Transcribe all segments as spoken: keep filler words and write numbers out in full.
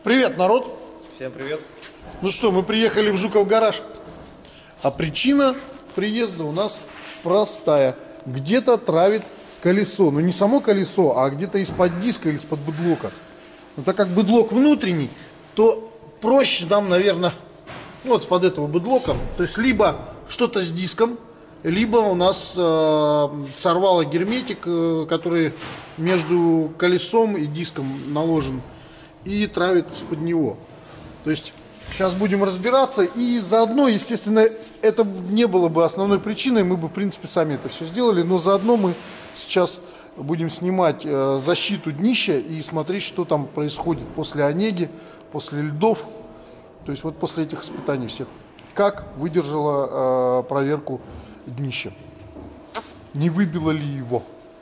Привет, народ! Всем привет! Ну что, мы приехали в Жуков гараж. А причина приезда у нас простая. Где-то травит колесо. Ну не само колесо, а где-то из-под диска или из-под бэдлока. Но так как бэдлок внутренний, то проще нам, наверное, вот с-под этого бэдлока. То есть либо что-то с диском, либо у нас э, сорвало герметик, э, который между колесом и диском наложен, и травит из-под него. То есть сейчас будем разбираться, и заодно, естественно, это не было бы основной причиной, мы бы, в принципе, сами это все сделали, но заодно мы сейчас будем снимать э, защиту днища и смотреть, что там происходит после онеги, после льдов, то есть вот после этих испытаний всех. Как выдержала э, проверку днища, не выбило ли его.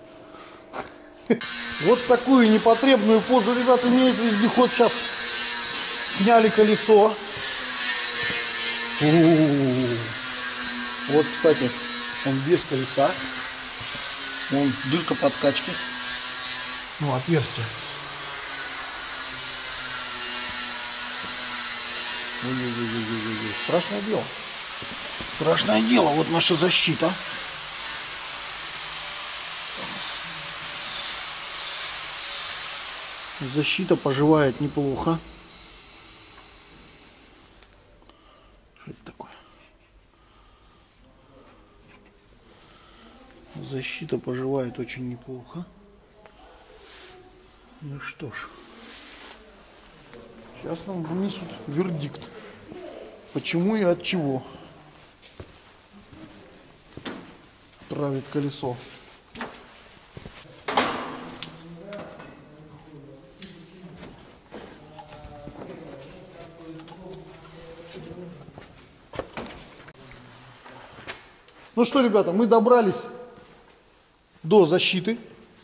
Вот такую непотребную позу, ребят, имеет вездеход. Сейчас сняли колесо. У-у-у-у. Вот, кстати, он без колеса. Вон дырка подкачки. Ну, отверстие. Ой-ой-ой-ой-ой-ой. Страшное дело. Страшное дело. Вот наша защита. Защита поживает неплохо. Что это такое? Защита поживает очень неплохо. Ну что ж. Сейчас нам вынесут вердикт. Почему и от чего травит колесо. Ну что, ребята, мы добрались до защиты.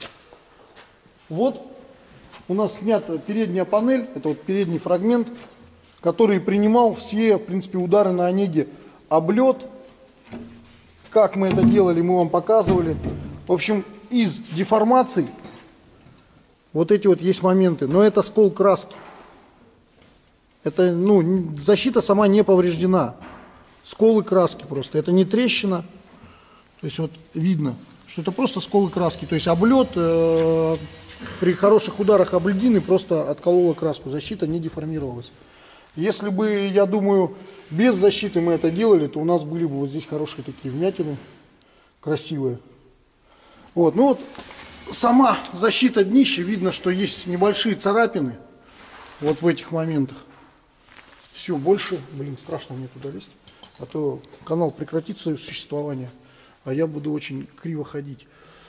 Вот у нас снята передняя панель, это вот передний фрагмент, который принимал все, в принципе, удары на онеге об лед. Как мы это делали, мы вам показывали. В общем, из деформаций вот эти вот есть моменты, но это скол краски. Это, ну, защита сама не повреждена. Сколы краски просто, это не трещина. То есть вот видно, что это просто сколы краски. То есть облет э, при хороших ударах об льдины просто отколола краску. Защита не деформировалась. Если бы, я думаю, без защиты мы это делали, то у нас были бы вот здесь хорошие такие вмятины, красивые. Вот, ну вот сама защита днища, видно, что есть небольшие царапины вот в этих моментах. Все, больше, блин, страшно мне туда лезть, а то канал прекратит свое существование. А я буду очень криво ходить.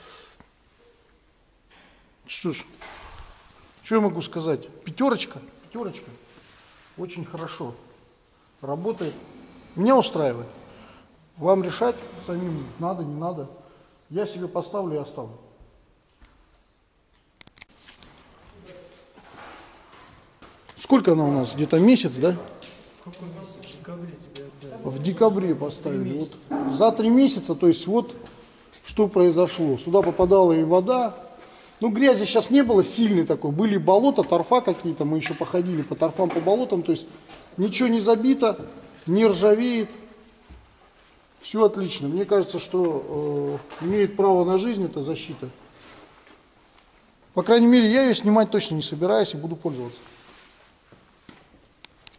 Что ж, что я могу сказать? Пятерочка, пятерочка. Очень хорошо. Работает. Меня устраивает. Вам решать самим, надо, не надо. Я себе поставлю и оставлю. Сколько она у нас? Где-то месяц, да? В декабре поставили. Вот за три месяца, то есть вот что произошло. Сюда попадала и вода. Ну, грязи сейчас не было сильной такой. Были болота, торфа какие-то. Мы еще походили по торфам, по болотам. То есть ничего не забито, не ржавеет. Все отлично. Мне кажется, что э, имеет право на жизнь эта защита. По крайней мере, я ее снимать точно не собираюсь и буду пользоваться.